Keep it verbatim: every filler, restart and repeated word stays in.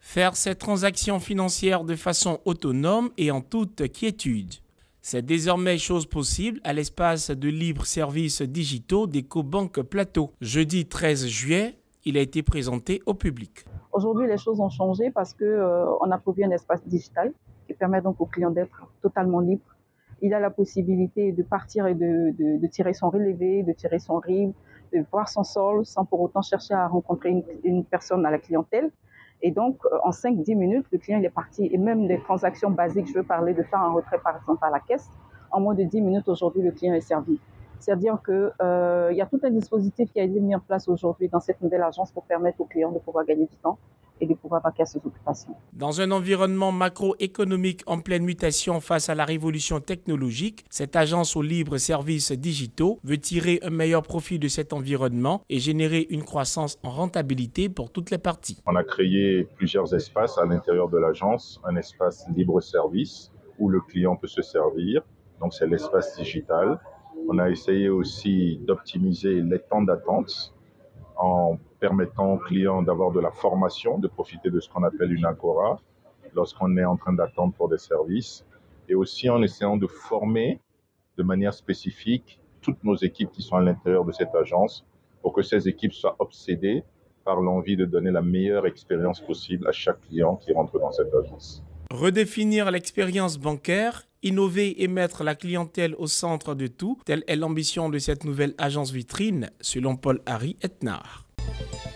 Faire ses transactions financières de façon autonome et en toute quiétude. C'est désormais chose possible à l'espace de libre services digitaux d'EcoBank Plateau. Jeudi treize juillet, il a été présenté au public. Aujourd'hui, les choses ont changé parce qu'on euh, a produit un espace digital qui permet donc aux clients d'être totalement libres. Il a la possibilité de partir et de, de, de tirer son relevé, de tirer son R I B, de voir son solde sans pour autant chercher à rencontrer une, une personne à la clientèle. Et donc, en cinq à dix minutes, le client il est parti. Et même les transactions basiques, je veux parler de faire un retrait par exemple à la caisse, en moins de dix minutes aujourd'hui, le client est servi. C'est-à-dire qu'il euh, y a tout un dispositif qui a été mis en place aujourd'hui dans cette nouvelle agence pour permettre aux clients de pouvoir gagner du temps et de pouvoir vaquer à ses occupations. Dans un environnement macroéconomique en pleine mutation face à la révolution technologique, cette agence aux libres services digitaux veut tirer un meilleur profit de cet environnement et générer une croissance en rentabilité pour toutes les parties. On a créé plusieurs espaces à l'intérieur de l'agence, un espace libre service où le client peut se servir, donc c'est l'espace digital. On a essayé aussi d'optimiser les temps d'attente en permettant aux clients d'avoir de la formation, de profiter de ce qu'on appelle une agora lorsqu'on est en train d'attendre pour des services, et aussi en essayant de former de manière spécifique toutes nos équipes qui sont à l'intérieur de cette agence pour que ces équipes soient obsédées par l'envie de donner la meilleure expérience possible à chaque client qui rentre dans cette agence. Redéfinir l'expérience bancaire, innover et mettre la clientèle au centre de tout, telle est l'ambition de cette nouvelle agence vitrine, selon Paul-Harry Etnard.